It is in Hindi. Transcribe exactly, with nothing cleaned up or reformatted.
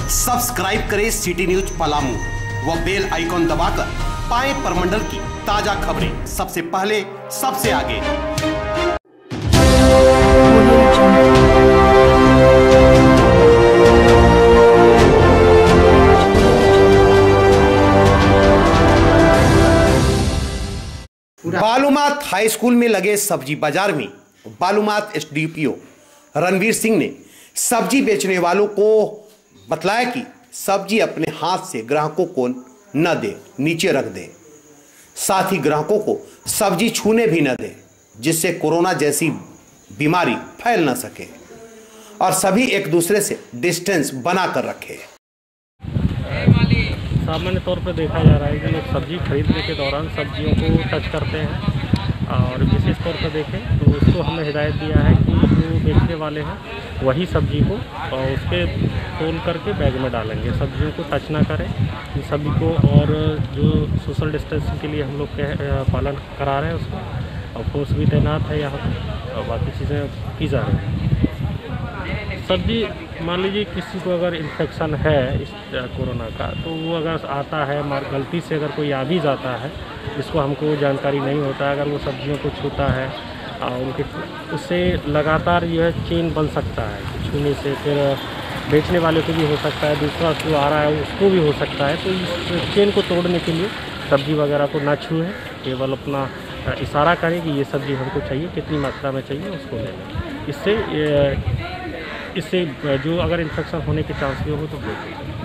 सब्सक्राइब करें सिटी न्यूज पलामू व बेल आइकॉन दबाकर पाएं परमंडल की ताजा खबरें सबसे पहले सबसे आगे। बालूमाथ हाई स्कूल में लगे सब्जी बाजार में बालूमाथ एसडीपीओ रणवीर सिंह ने सब्जी बेचने वालों को बतलाया कि सब्जी अपने हाथ से ग्राहकों को न दे, नीचे रख दे। साथ ही ग्राहकों को सब्जी छूने भी न दे, जिससे कोरोना जैसी बीमारी फैल न सके और सभी एक दूसरे से डिस्टेंस बना कर रखे। सामान्य तौर पर देखा जा रहा है कि लोग सब्जी खरीदने के दौरान सब्जियों को टच करते हैं और विशेष तौर पर देखें तो उसको हमने हिदायत दिया है कि जो बेचने वाले हैं वही सब्जी को और उसके तोल करके बैग में डालेंगे, सब्जियों को टच ना करें इन सभी को। और जो सोशल डिस्टेंसिंग के लिए हम लोग के पालन करा रहे हैं उसको, और फोर्स भी तैनात है यहाँ पर और बाकी चीज़ें की जा रही हैं। सब्जी मान लीजिए किसी को अगर इन्फेक्शन है इस कोरोना का, तो वो अगर आता है मार गलती से अगर कोई आ भी जाता है जिसको हमको जानकारी नहीं होता है, अगर वो सब्जियों को छूता है और उनके उससे लगातार जो है चेन बन सकता है, छूने से फिर बेचने वाले को भी हो सकता है, दूसरा जो आ रहा है उसको भी हो सकता है। तो इस चेन को तोड़ने के लिए सब्जी वगैरह को ना छूएं, केवल अपना इशारा करें कि ये सब्जी हमको चाहिए, कितनी मात्रा में चाहिए उसको ले लें। इससे इससे जो अगर इन्फेक्शन होने के चांस भी हो तो हो।